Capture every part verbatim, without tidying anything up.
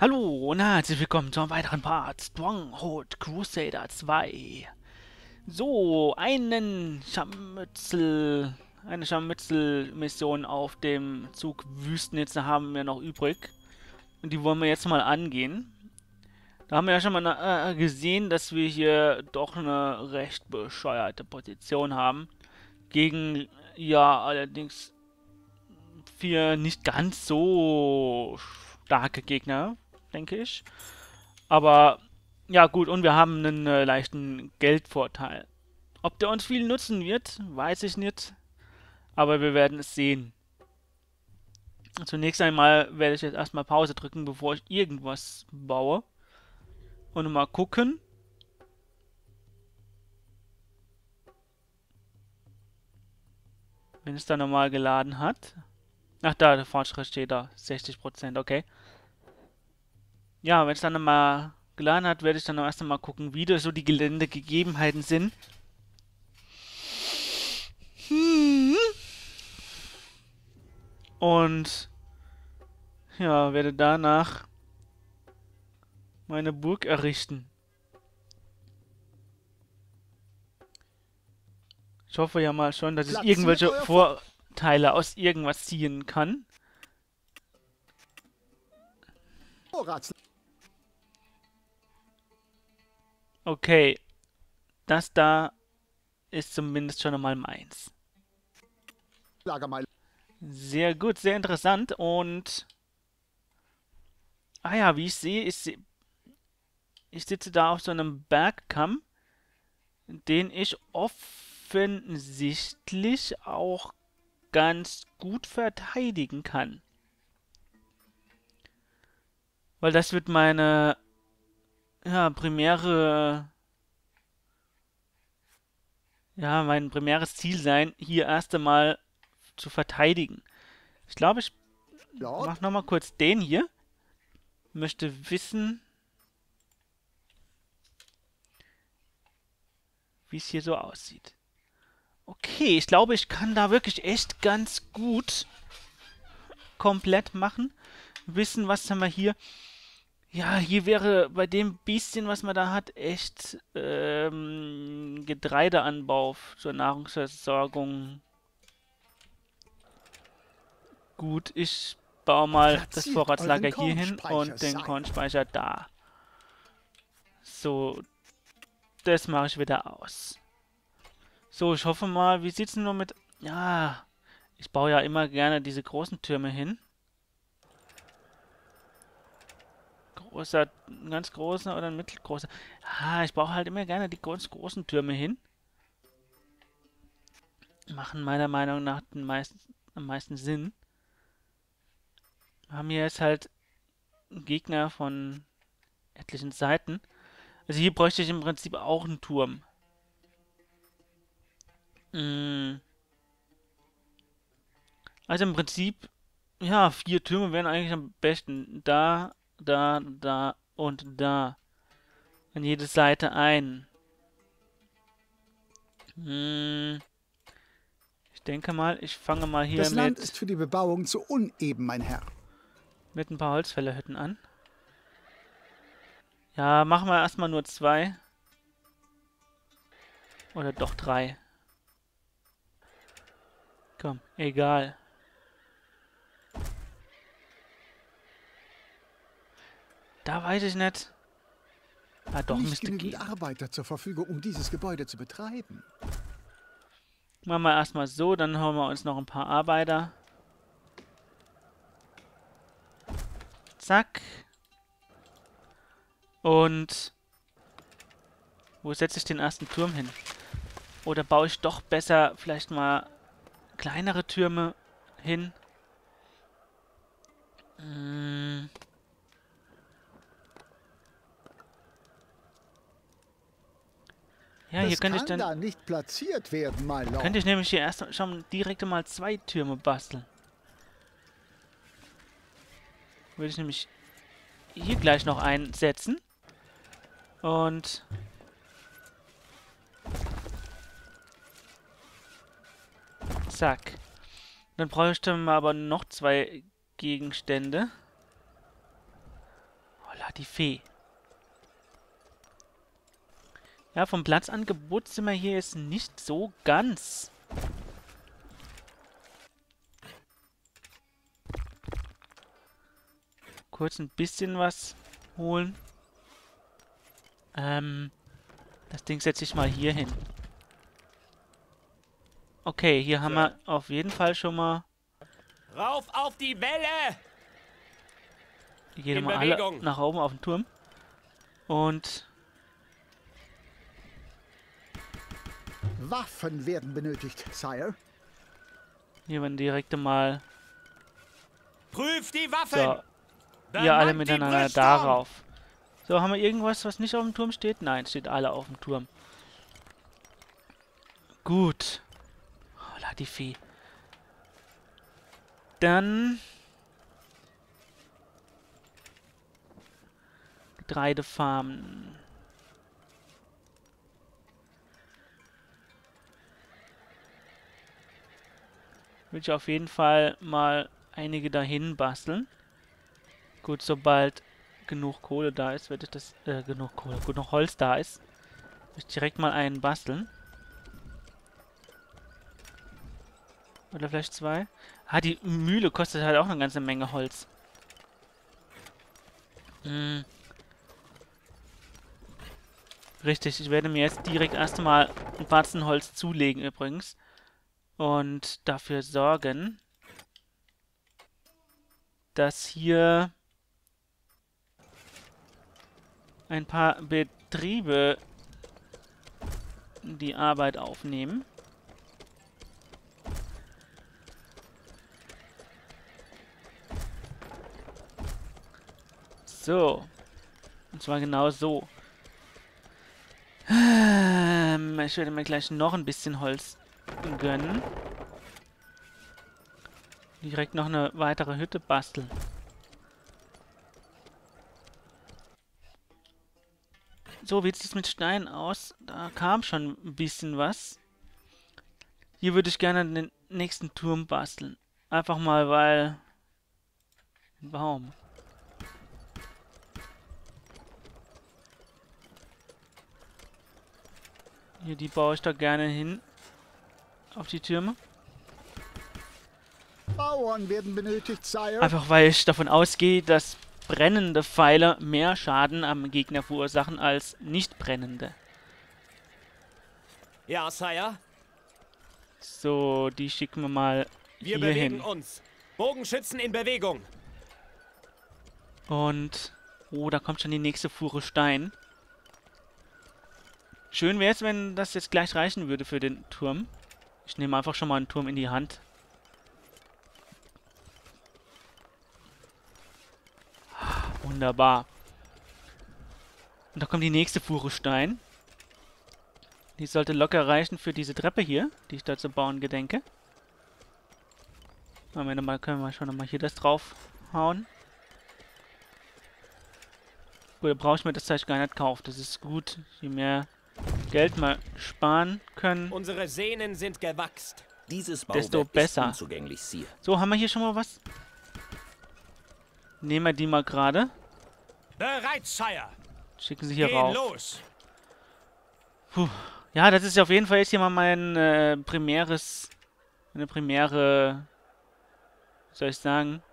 Hallo und herzlich willkommen zu einem weiteren Part Stronghold Crusader zwei. So, einen Scharmützel, eine Scharmützel-Mission auf dem Zug Wüstennitze haben wir noch übrig. Und die wollen wir jetzt mal angehen. Da haben wir ja schon mal äh, gesehen, dass wir hier doch eine recht bescheuerte Position haben. Gegen, ja, allerdings vier nicht ganz so starke Gegner, denke ich. Aber ja gut, und wir haben einen äh, leichten Geldvorteil. Ob der uns viel nutzen wird, weiß ich nicht. Aber wir werden es sehen. Zunächst einmal werde ich jetzt erstmal Pause drücken, bevor ich irgendwas baue. Und mal gucken. Wenn es dann normal geladen hat. Ach da, der Fortschritt steht da. sechzig Prozent, okay. Ja, wenn es dann mal geladen hat, werde ich dann erst einmal gucken, wie das so die Geländegegebenheiten sind. Hm. Und ja, werde danach meine Burg errichten. Ich hoffe ja mal schon, dass ich Platziert irgendwelche euer Vorteile aus irgendwas ziehen kann. Vorratslager Okay, das da ist zumindest schon einmal meins. mal. Sehr gut, sehr interessant und... Ah ja, wie ich sehe, ich, seh, ich sitze da auf so einem Bergkamm, den ich offensichtlich auch ganz gut verteidigen kann. Weil das wird meine, ja, primäre, ja, mein primäres Ziel sein, hier erst einmal zu verteidigen. Ich glaube, ich Lord, mache nochmal kurz den hier. Möchte wissen, wie es hier so aussieht. Okay, ich glaube, ich kann da wirklich echt ganz gut komplett machen. Wissen, was haben wir hier? Ja, hier wäre bei dem Biestchen, was man da hat, echt ähm, Getreideanbau zur Nahrungsversorgung gut. Ich baue mal das platziert Vorratslager euren hier hin Kornspeicher, und den Sire. Kornspeicher da. So, das mache ich wieder aus. So, ich hoffe mal, wie sieht's denn nur mit... Ja, ich baue ja immer gerne diese großen Türme hin. Großer, ein ganz großer oder ein mittelgroßer. Ah, ich baue halt immer gerne die ganz großen Türme hin. Machen meiner Meinung nach den meisten, am meisten Sinn. Wir haben hier jetzt halt Gegner von etlichen Seiten. Also hier bräuchte ich im Prinzip auch einen Turm. Mm, Also im Prinzip, ja, vier Türme wären eigentlich am besten. Da, da, da und da. An jede Seite ein. Hm, ich denke mal, ich fange mal hier Das Land ist mit, für die Bebauung zu uneben, mein Herr. mit ein paar Holzfällerhütten an. Ja, machen wir erstmal nur zwei. Oder doch drei. Komm, egal. Da weiß ich nicht. Ah, doch, Nicht müsste genügend gehen. Arbeiter zur Verfügung, um dieses Gebäude zu betreiben. Machen wir erstmal so, dann holen wir uns noch ein paar Arbeiter. Zack. Und wo setze ich den ersten Turm hin? Oder baue ich doch besser vielleicht mal kleinere Türme hin? Hm. Ja, hier Das könnte ich kann dann... da nicht platziert werden, my Könnte Lord. ich nämlich hier erst schon direkt mal zwei Türme basteln. Würde ich nämlich hier gleich noch einsetzen. Und... Zack. Dann bräuchte man aber noch zwei Gegenstände. die Fee. Ja, vom Platzangebot sind wir hier jetzt nicht so ganz. Kurz ein bisschen was holen. Ähm, das Ding setze ich mal hier hin. Okay, hier haben wir auf jeden Fall schon mal... Rauf auf die Welle! Die gehen In mal alle Bewegung. nach oben auf den Turm. Und... Waffen werden benötigt, Sire. hier werden direkt mal... Prüft die Waffen! So, Bemannt ihr alle die miteinander Brüstung! darauf. So, haben wir irgendwas, was nicht auf dem Turm steht? Nein, steht alle auf dem Turm. Gut. Oh, la die Fee. Dann... Getreidefarmen. Will ich auf jeden Fall mal einige dahin basteln. Gut, sobald genug Kohle da ist, werde ich das, äh, genug Kohle, gut, noch Holz da ist, will ich direkt mal einen basteln. Oder vielleicht zwei. Ah, die Mühle kostet halt auch eine ganze Menge Holz. Hm. Richtig, ich werde mir jetzt direkt erstmal ein Batzen Holz zulegen übrigens. Und dafür sorgen, dass hier ein paar Betriebe die Arbeit aufnehmen. So. Und zwar genau so. Ähm, ich werde mir gleich noch ein bisschen Holz gönnen. Direkt noch eine weitere Hütte basteln. So, wie sieht es mit Stein aus? Da kam schon ein bisschen was. Hier würde ich gerne den nächsten Turm basteln. Einfach mal, weil... Warum? Hier, die baue ich da gerne hin. Auf die Türme. Bauern werden benötigt, Sire. Einfach weil ich davon ausgehe, dass brennende Pfeile mehr Schaden am Gegner verursachen als nicht brennende. Ja, Sire. So, die schicken wir mal Wir hier bewegen hin. uns. Bogenschützen in Bewegung. Und... oh, da kommt schon die nächste Fuhre Stein. Schön wäre es, wenn das jetzt gleich reichen würde für den Turm. Ich nehme einfach schon mal einen Turm in die Hand. Wunderbar. Und da kommt die nächste Fuhre Stein. Die sollte locker reichen für diese Treppe hier, die ich da zu bauen gedenke. Am Ende mal können wir schon nochmal hier das draufhauen. Gut, da brauche ich mir das Zeug gar nicht kaufen. Das ist gut. Je mehr Geld mal sparen können, Unsere Sehnen sind gewachst. Dieses desto Bauwerk ist besser. unzugänglich, Sire. So, haben wir hier schon mal was? Nehmen wir die mal gerade. Bereit, Sire. Schicken sie hier Gehen rauf. los. Puh. Ja, das ist auf jeden Fall jetzt hier mal mein äh, primäres, eine primäre, wie soll ich sagen?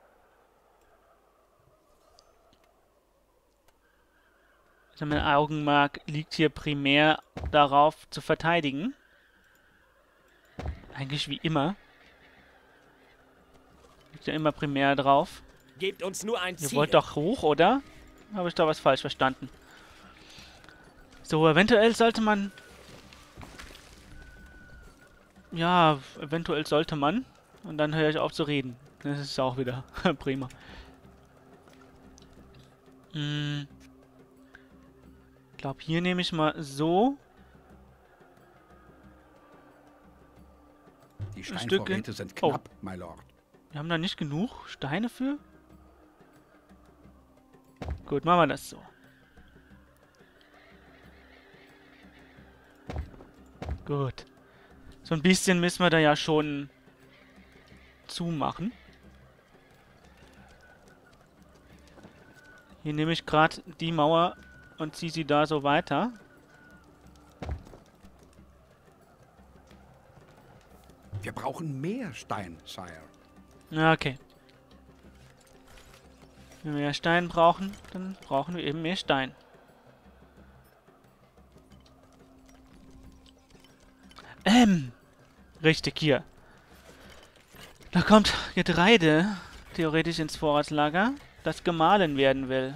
Also mein Augenmerk liegt hier primär darauf zu verteidigen. Eigentlich wie immer. Liegt ja immer primär drauf. Gebt uns nur ein Ihr Ziel. wollt doch hoch, oder? Habe ich da was falsch verstanden? So, eventuell sollte man... Ja, eventuell sollte man. Und dann höre ich auf zu reden. Das ist auch wieder prima. Hm. Ich glaube, hier nehme ich mal so. Die Stücke. Steinvorräte sind Oh. knapp, my lord. Wir haben da nicht genug Steine für. Gut, machen wir das so. Gut. So ein bisschen müssen wir da ja schon zumachen. Hier nehme ich gerade die Mauer und ziehe sie da so weiter. Wir brauchen mehr Stein, Sire. Ja, okay. Wenn wir mehr Stein brauchen, dann brauchen wir eben mehr Stein. Ähm, richtig, hier. Da kommt Getreide theoretisch ins Vorratslager, das gemahlen werden will.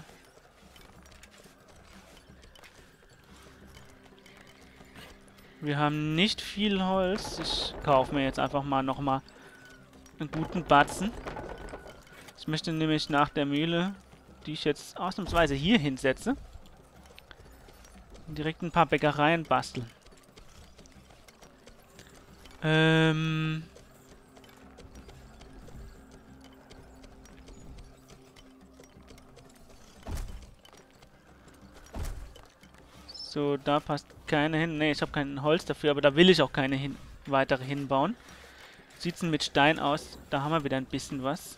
Wir haben nicht viel Holz. Ich kaufe mir jetzt einfach mal nochmal einen guten Batzen. Ich möchte nämlich nach der Mühle, die ich jetzt ausnahmsweise hier hinsetze, direkt ein paar Bäckereien basteln. Ähm... So, da passt keine hin. Ne, ich habe kein Holz dafür, aber da will ich auch keine hin weitere hinbauen. Sieht's denn mit Stein aus? Da haben wir wieder ein bisschen was.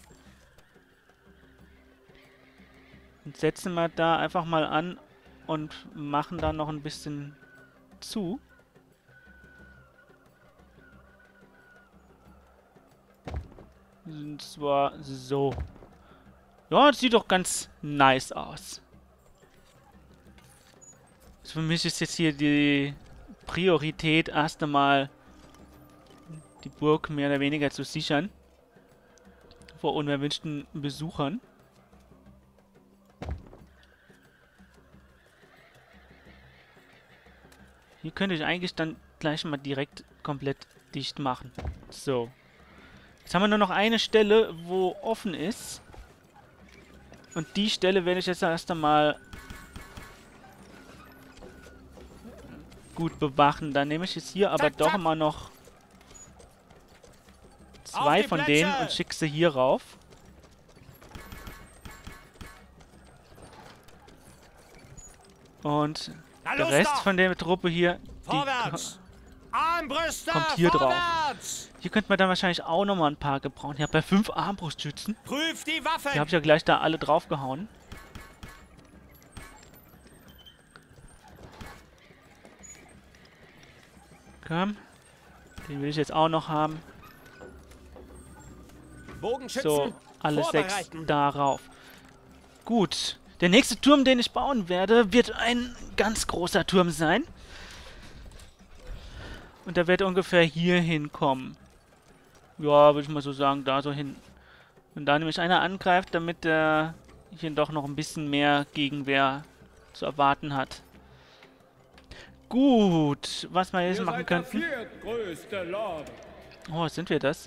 Und setzen wir da einfach mal an und machen da noch ein bisschen zu. Und zwar so. Ja, das sieht doch ganz nice aus. Also für mich ist jetzt hier die Priorität erst einmal die Burg mehr oder weniger zu sichern. Vor unerwünschten Besuchern. Hier könnte ich eigentlich dann gleich mal direkt komplett dicht machen. So. Jetzt haben wir nur noch eine Stelle, wo offen ist. Und die Stelle werde ich jetzt erst einmal gut bewachen. Dann nehme ich jetzt hier aber Zack, doch zack. mal noch Auf zwei die von Plätze! denen und schicke sie hier rauf. Und Na der los Rest doch! von der Truppe hier, die Vorwärts! Armbrüste! kommt hier drauf. vorwärts! Hier könnte man dann wahrscheinlich auch nochmal ein paar gebrauchen. Ich habe bei fünf Armbrustschützen. Prüft die Waffen! Die habe ich ja gleich da alle draufgehauen. Komm. Den will ich jetzt auch noch haben. Bogenschützen, So, alle sechs vorbereiten. darauf. Gut. Der nächste Turm, den ich bauen werde, wird ein ganz großer Turm sein. Und der wird ungefähr hier hinkommen. Ja, würde ich mal so sagen, da so hin. Und da nämlich einer angreift, damit er hier doch noch ein bisschen mehr Gegenwehr zu erwarten hat. Gut, was wir jetzt machen könnten. Oh, sind wir das?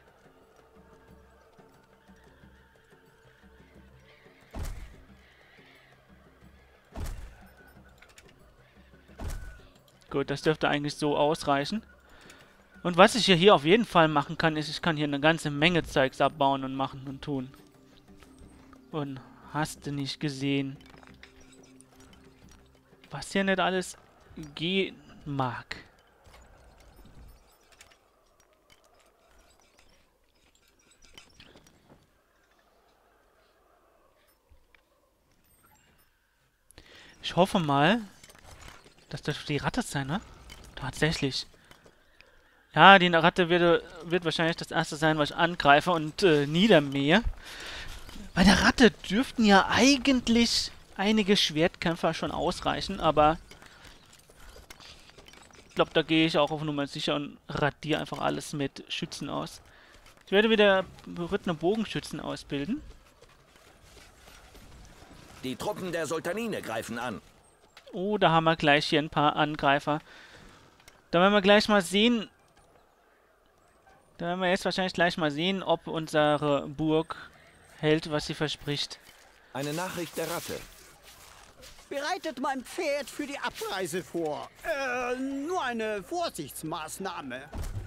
Gut, das dürfte eigentlich so ausreichen. Und was ich hier, hier auf jeden Fall machen kann, ist, ich kann hier eine ganze Menge Zeugs abbauen und machen und tun. Und hast du nicht gesehen, was hier nicht alles gehen mag. Ich hoffe mal, das dürfte die Ratte sein, ne? Tatsächlich. Ja, die Ratte wird, wird wahrscheinlich das erste sein, was ich angreife und äh, niedermähe. Bei der Ratte dürften ja eigentlich einige Schwertkämpfer schon ausreichen, aber ich glaube, da gehe ich auch auf Nummer sicher und radiere einfach alles mit Schützen aus. Ich werde wieder berittene Bogenschützen ausbilden. Die Truppen der Sultanine greifen an. Oh, da haben wir gleich hier ein paar Angreifer. Da werden wir gleich mal sehen. Da werden wir jetzt wahrscheinlich gleich mal sehen, ob unsere Burg hält, was sie verspricht. Eine Nachricht der Ratte. Bereitet mein Pferd für die Abreise vor. Äh, nur eine Vorsichtsmaßnahme.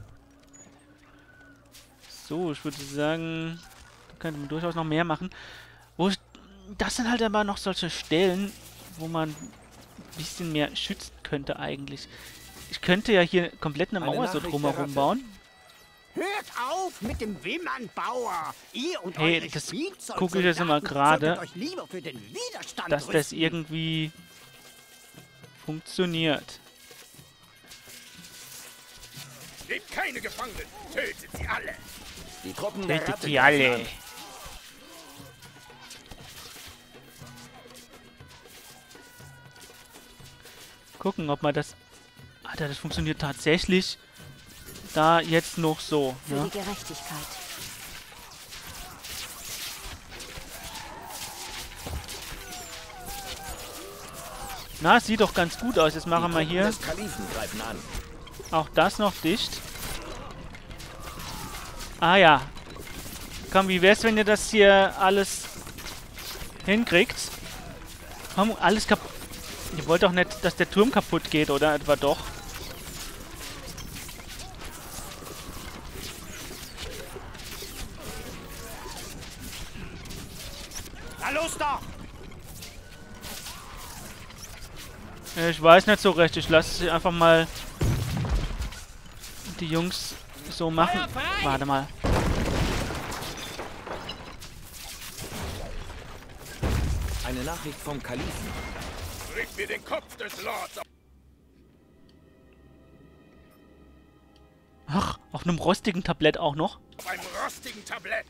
So, ich würde sagen, da könnte man durchaus noch mehr machen. Wo ich, das sind halt aber noch solche Stellen, wo man ein bisschen mehr schützen könnte eigentlich. Ich könnte ja hier komplett eine Eine Mauer so Nachricht der drumherum Ratte. bauen. Hört auf mit dem Wimmernbauer. Ihr und Hey, eure das Spielzeug gucke ich jetzt immer solltet gerade, euch lieber für den Widerstand dass das rüsten. irgendwie funktioniert. Gebt keine Gefangenen. Tötet sie alle. Die Truppen der Tötet Ratte sie greifen alle. an. Gucken, ob man das... Alter, das funktioniert tatsächlich da jetzt noch so. Für Ne? die Gerechtigkeit. Na, es sieht doch ganz gut aus. Jetzt machen wir Die Truppen hier des Kalifen greifen an. auch das noch dicht. Ah ja. Komm, wie wär's, wenn ihr das hier alles hinkriegt? Komm, alles kaputt. Ihr wollt doch nicht, dass der Turm kaputt geht, oder? Etwa doch. Na los doch. Ich weiß nicht so recht. Ich lasse einfach mal die Jungs so machen. Warte mal. Eine Nachricht vom Kalifen. Bringt mir den Kopf des Lords. Ach, auf einem rostigen Tablett auch noch. Auf einem rostigen Tablett.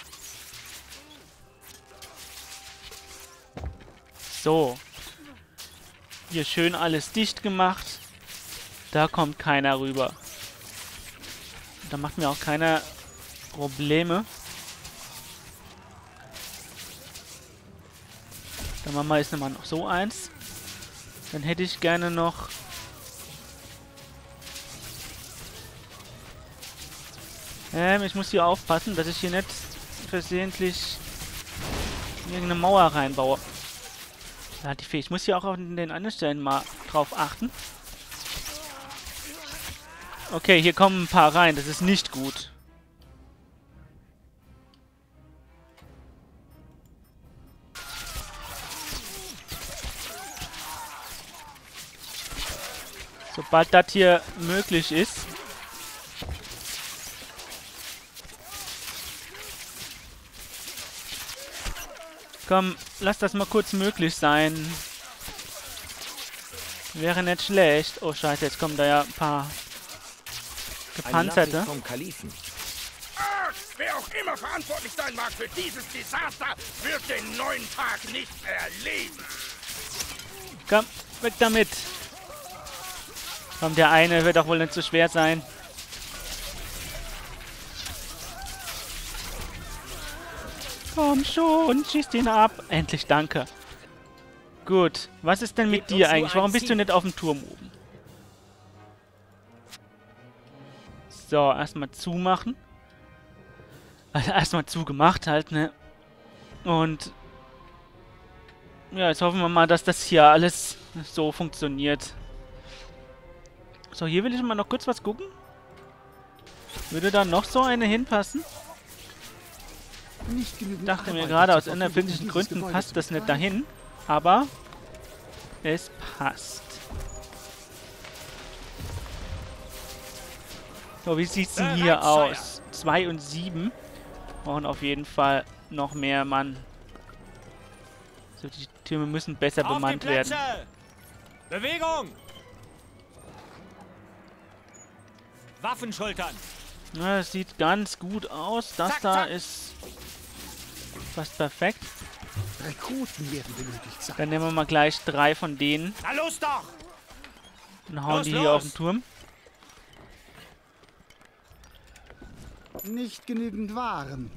So. Hier schön alles dicht gemacht. Da kommt keiner rüber. Da macht mir auch keiner Probleme. Dann machen wir jetzt nochmal noch so eins. Dann hätte ich gerne noch... Ähm, ich muss hier aufpassen, dass ich hier nicht versehentlich irgendeine Mauer reinbaue. Ja, die Fee. Ich muss hier auch auf den anderen Stellen mal drauf achten. Okay, hier kommen ein paar rein. Das ist nicht gut. Sobald das hier möglich ist. Komm, lass das mal kurz möglich sein. Wäre nicht schlecht. Oh scheiße, jetzt kommen da ja ein paar Eine Gepanzerte. Nachricht vom Kalifen. Ah, wer auch immer verantwortlich sein mag für dieses Desaster, wird den neuen Tag nicht erleben. Komm, weg damit. Komm, der eine wird doch wohl nicht so schwer sein. Komm schon, schießt ihn ab. Endlich, danke. Gut, was ist denn mit Gebt uns dir nur eigentlich? ein Warum bist du Ziel. nicht auf dem Turm oben? So, erstmal zumachen. Also erstmal zugemacht halt, ne? Und ja, jetzt hoffen wir mal, dass das hier alles so funktioniert. So, hier will ich mal noch kurz was gucken. Würde da noch so eine hinpassen? Nicht genügend Ich dachte mir Arbeiter gerade, zur aus Verfügung, unerfindlichen um dieses Gründen Gebäude passt zu das nicht betreiben. dahin. Aber es passt. So, wie sieht's denn hier Bereit, Sire. aus? zwei und sieben. Brauchen auf jeden Fall noch mehr Mann. So, die Türme müssen besser Auf die bemannt Plätze. werden. Bewegung. Waffen schultern. Na, das sieht ganz gut aus. Das Zack, da zack. ist fast perfekt. Rekruten werden benötigt sein. Dann nehmen wir mal gleich drei von denen Na los doch. und hauen Los, die hier los. auf den Turm. Nicht genügend Waren.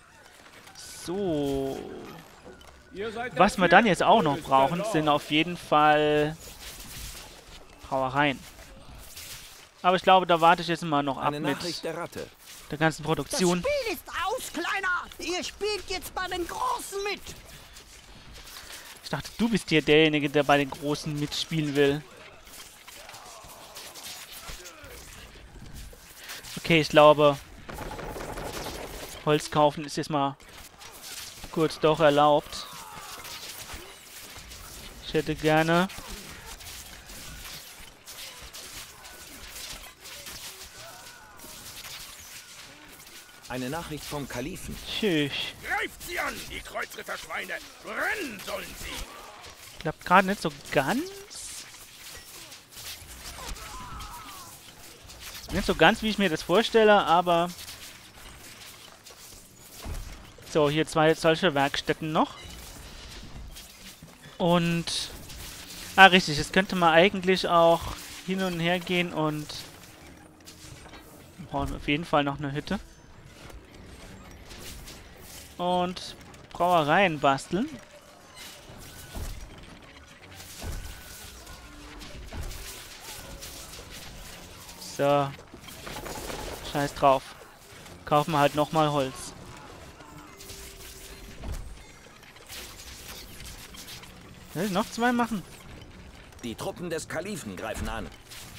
So. Was wir dann jetzt auch noch brauchen, sind auf jeden Fall Brauereien. Aber ich glaube, da warte ich jetzt mal noch ab Eine mit Nachricht der Ratte. der ganzen Das Produktion. Spiel ist aus, Kleiner. Ihr spielt jetzt bei den Großen mit. Ich dachte, du bist hier derjenige, der bei den Großen mitspielen will. Okay, ich glaube, Holz kaufen ist jetzt mal kurz doch erlaubt. Ich hätte gerne Eine Nachricht vom Kalifen. Tschüss. Greift sie an, die Kreuzritterschweine! Brennen sollen sie! Klappt gerade nicht so ganz. Nicht so ganz, wie ich mir das vorstelle, aber... So, hier zwei solche Werkstätten noch. Und... Ah, richtig, es könnte man eigentlich auch hin und her gehen und... Wir brauchen auf jeden Fall noch eine Hütte. Und Brauereien basteln. So. Scheiß drauf. Kaufen wir halt nochmal Holz. Will ich noch zwei machen? Die Truppen des Kalifen greifen an.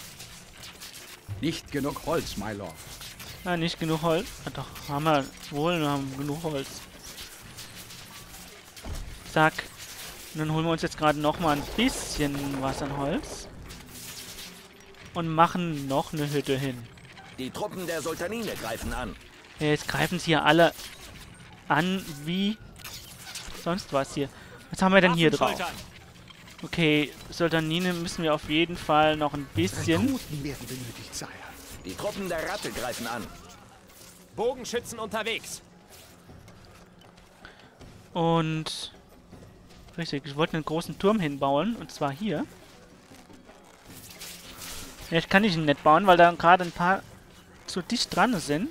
Nicht genug Holz, my lord. Ah, nicht genug Holz. Ah, doch, haben wir wohl, wir haben genug Holz. Zack. Und dann holen wir uns jetzt gerade noch mal ein bisschen was an Holz. Und machen noch eine Hütte hin. Die Truppen der Sultanine greifen an. Ja, jetzt greifen sie hier alle an wie sonst was hier. Was haben wir denn hier drauf? Okay, Sultanine müssen wir auf jeden Fall noch ein bisschen... Rekruten werden benötigt, Sire. Die Truppen der Ratte greifen an. Bogenschützen unterwegs. Und... Richtig, ich wollte einen großen Turm hinbauen. Und zwar hier. Jetzt kann ich ihn nicht bauen, weil da gerade ein paar zu dicht dran sind.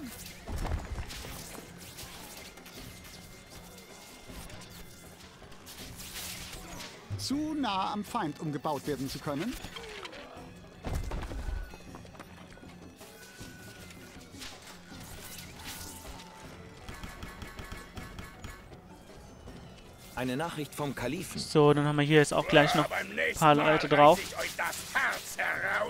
Zu nah am Feind, um gebaut werden zu können. Eine Nachricht vom Kalifen. So, dann haben wir hier jetzt auch gleich noch Aber beim ein nächsten paar Mal Leute reiß drauf. ich euch das Herz heraus.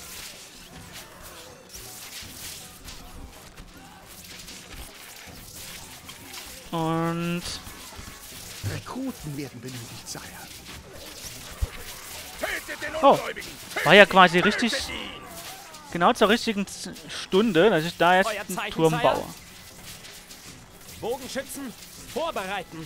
Und... Rekruten werden benötigt, Sire. Tötet den Oh, Ungläubigen! Tötet war ja ihn! quasi Tötet richtig- ihn! Genau zur richtigen Z- Stunde, dass ich da jetzt Euer einen Zeichen, Turm Sire? baue. Bogenschützen vorbereiten.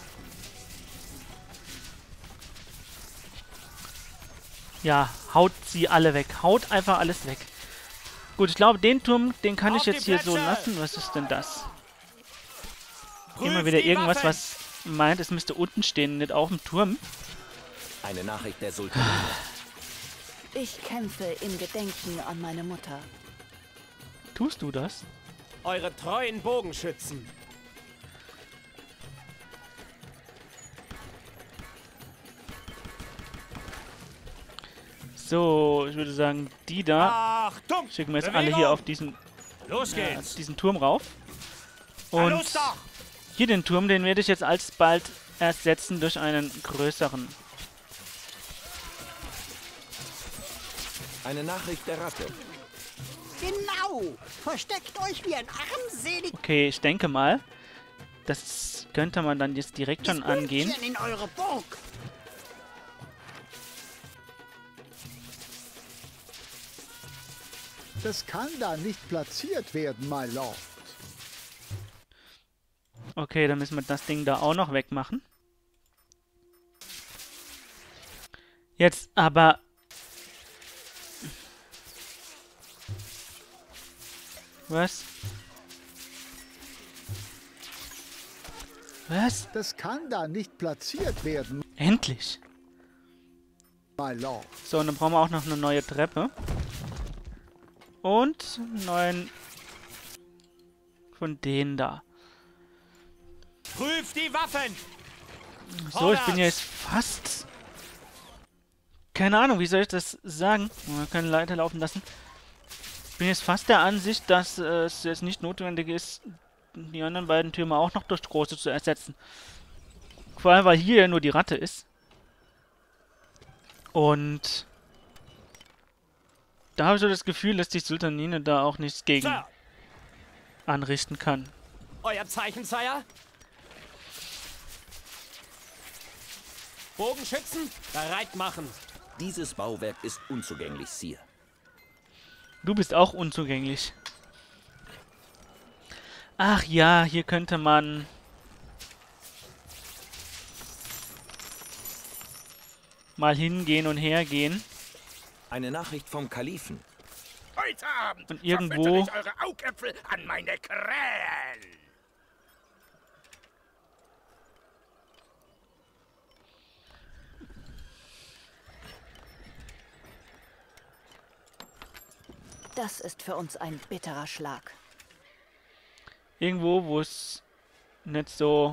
Ja, haut sie alle weg. Haut einfach alles weg. Gut, ich glaube, den Turm, den kann Auf ich die jetzt hier so Plätze! lassen. Was ist denn das? Immer Prüft wieder die irgendwas, Waffen! was meint, es müsste unten stehen, nicht auf dem Turm. Eine Nachricht der Sultanine. Ich kämpfe im Gedenken an meine Mutter. Tust du das? Eure treuen Bogenschützen. So, ich würde sagen, die da Achtung! schicken wir jetzt Bewegung! alle hier auf diesen, Los äh, geht's! diesen Turm rauf. Na, Und los doch! hier den Turm, den werde ich jetzt alsbald ersetzen durch einen größeren. Eine Nachricht der Ratte. Genau! Versteckt euch wie ein armselig Okay, ich denke mal, das könnte man dann jetzt direkt schon angehen. Pünktchen in eure Burg. Das kann da nicht platziert werden, my lord. Okay, dann müssen wir das Ding da auch noch wegmachen. Jetzt aber... Was? Was? Das kann da nicht platziert werden, Endlich! my lord. So, und dann brauchen wir auch noch eine neue Treppe. Und einen neuen... von denen da. Prüft die Waffen! So, ich bin ja jetzt fast... Keine Ahnung, wie soll ich das sagen? Wir können Leiter laufen lassen. Ich bin jetzt fast der Ansicht, dass äh, es jetzt nicht notwendig ist, die anderen beiden Türme auch noch durch große zu ersetzen. Vor allem, weil hier ja nur die Ratte ist. Und... Da habe ich so das Gefühl, dass die Sultanine da auch nichts gegen Sir, anrichten kann. euer Zeichen, Sire? Bogenschützen bereit machen. Dieses Bauwerk ist unzugänglich, Sire. Du bist auch unzugänglich. Ach ja, hier könnte man... mal hingehen und hergehen. Eine Nachricht vom Kalifen. Heute Abend Und irgendwo- verfüttere ich eure Augäpfel an meine Krähen. Das ist für uns ein bitterer Schlag. Irgendwo, wo es nicht so...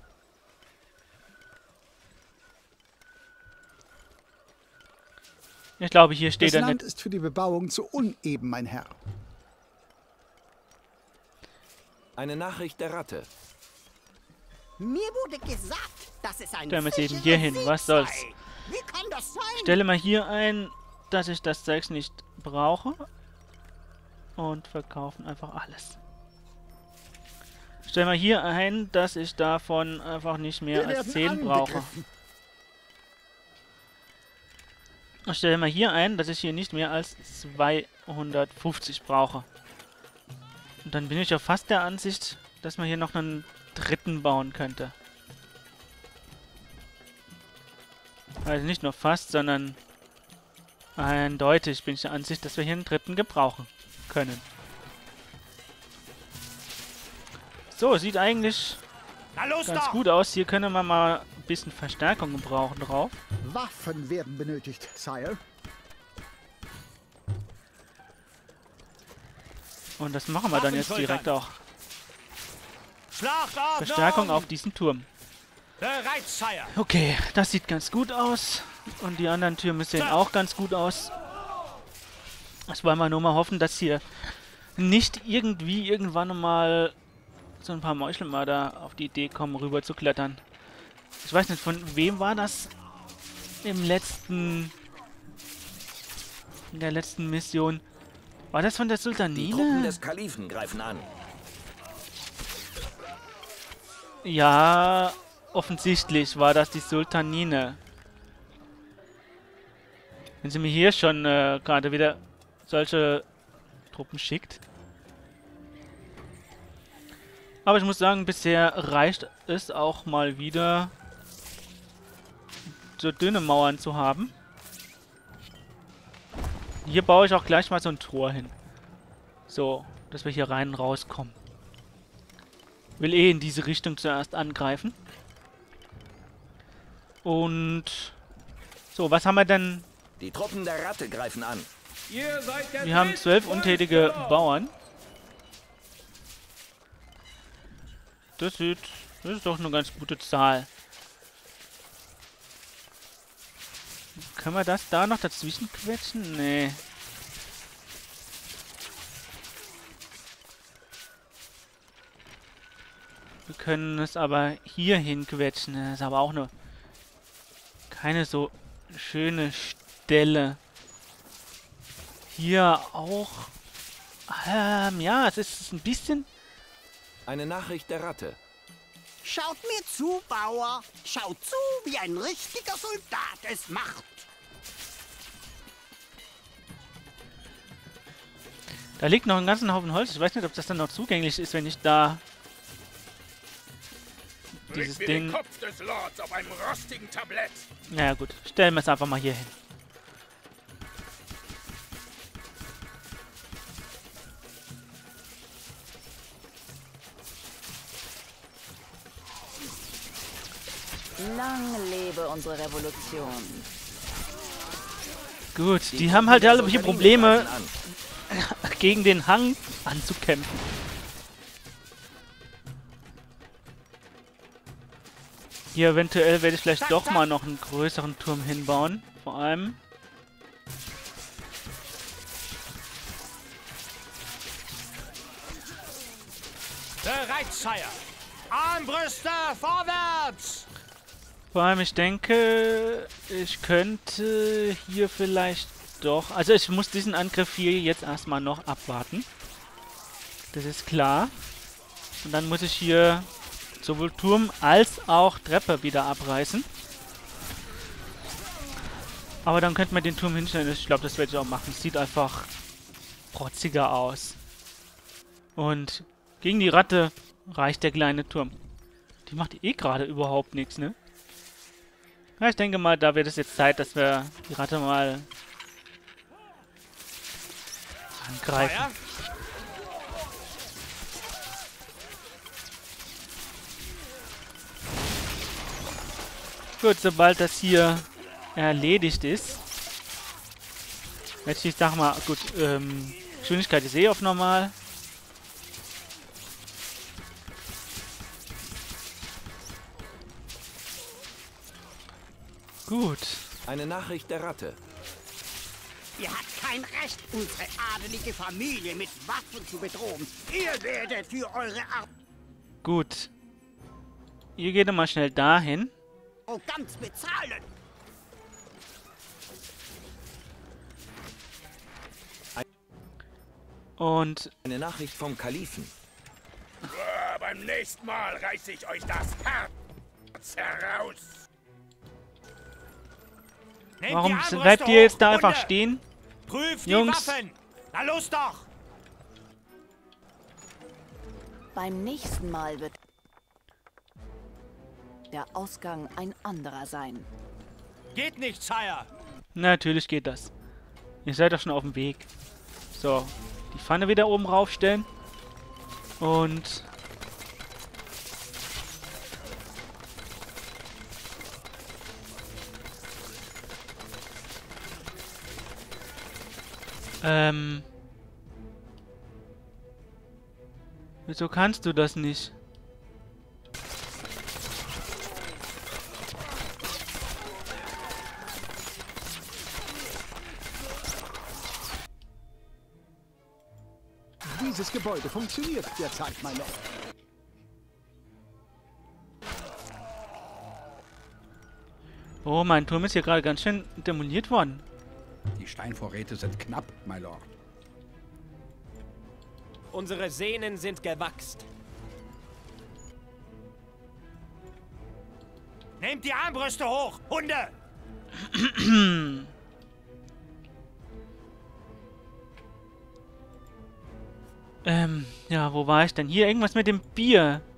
Ich glaube, hier steht Das er Land nicht. ist für die Bebauung zu uneben, mein Herr. Eine Nachricht der Ratte. Mir wurde gesagt, dass es ein Stellen wir es eben sicheres hier hin, Sieg was soll's. sei. Wie kann das sein? Stelle mal hier ein, dass ich das Zeugs nicht brauche. Und verkaufen einfach alles. Stell mal hier ein, dass ich davon einfach nicht mehr Wir als werden zehn brauche. angegriffen. Ich stelle mal hier ein, dass ich hier nicht mehr als zweihundertfünfzig brauche. Und dann bin ich ja fast der Ansicht, dass man hier noch einen dritten bauen könnte. Also nicht nur fast, sondern eindeutig bin ich der Ansicht, dass wir hier einen dritten gebrauchen können. So, sieht eigentlich Na los ganz doch! gut aus. Hier können wir mal ein bisschen Verstärkung gebrauchen drauf. Waffen werden benötigt, Sire. Und das machen wir dann jetzt Waffenschultern. direkt auch. Schlachtordnung! Verstärkung auf diesen Turm. Bereit, Sire! Okay, das sieht ganz gut aus. Und die anderen Türme sehen auch ganz gut aus. Das wollen wir nur mal hoffen, dass hier nicht irgendwie irgendwann mal so ein paar Meuchelmörder auf die Idee kommen, rüber zu klettern. Ich weiß nicht, von wem war das im letzten... in der letzten Mission? War das von der Die Truppen Sultanine? des Kalifen greifen an. Ja, offensichtlich war das die Sultanine. Wenn sie mir hier schon äh, gerade wieder solche Truppen schickt. Aber ich muss sagen, bisher reicht es auch mal wieder, so dünne Mauern zu haben. Hier baue ich auch gleich mal so ein Tor hin. So, dass wir hier rein und rauskommen. Will eh in diese Richtung zuerst angreifen. Und... So, was haben wir denn? Die Truppen der Ratte greifen an. Wir haben zwölf untätige Bauern. Das, sieht, das ist doch eine ganz gute Zahl. Können wir das da noch dazwischen quetschen? Nee. Wir können es aber hier hinquetschen. Das ist aber auch eine keine so schöne Stelle. Hier auch. Ähm, ja, es ist ein bisschen... Eine Nachricht der Ratte. Schaut mir zu, Bauer. Schaut zu, wie ein richtiger Soldat es macht. Da liegt noch ein ganzen Haufen Holz. Ich weiß nicht, ob das dann noch zugänglich ist, wenn ich da dieses Leg mir den Ding... Kopf des Lords auf einem rostigen Tablett. Naja gut, stellen wir es einfach mal hier hin. Lang lebe unsere Revolution. Gut, die, Truppen haben halt der alle hier Sultanine Probleme, greifen an. gegen den Hang anzukämpfen. Hier eventuell werde ich vielleicht doch mal noch einen größeren Turm hinbauen. Vor allem. Bereit, Sire! Armbrüste, vorwärts! Vor allem, ich denke, ich könnte hier vielleicht doch... Also ich muss diesen Angriff hier jetzt erstmal noch abwarten. Das ist klar. Und dann muss ich hier sowohl Turm als auch Treppe wieder abreißen. Aber dann könnte man den Turm hinstellen. Ich glaube, das werde ich auch machen. Sieht einfach protziger aus. Und Gegen die Ratte reicht der kleine Turm. Die macht eh gerade überhaupt nichts, ne? Ja, ich denke mal, da wird es jetzt Zeit, dass wir die Ratte mal angreifen. Feuer. Gut, sobald das hier erledigt ist. Jetzt, ich sag mal, gut, ähm, Geschwindigkeit ist eh auf normal. Gut. Eine Nachricht der Ratte. Ihr habt kein Recht, unsere adelige Familie mit Waffen zu bedrohen. Ihr werdet für eure Arbeit Gut. Ihr geht mal schnell dahin. ganz bezahlen. Und Eine Nachricht vom Kalifen. Ah, beim nächsten Mal reiße ich euch das Herz heraus. Nehmt die warum Armbrüste bleibt ihr jetzt da hoch, einfach Hunde. stehen? Prüft Jungs. die Waffen. Na los doch. Beim nächsten Mal wird der Ausgang ein anderer sein. Geht nicht, Sire. Natürlich geht das. Ihr seid doch schon auf dem Weg. So, die Pfanne wieder oben raufstellen. Und Ähm. Wieso kannst du das nicht? Dieses Gebäude funktioniert derzeit, mein Lord. Oh, mein Turm ist hier gerade ganz schön demoliert worden. Die Steinvorräte sind knapp, my Lord. Unsere Sehnen sind gewachst. Nehmt die Armbrüste hoch, Hunde. ähm, ja, wo war ich denn? Hier, irgendwas mit dem Bier.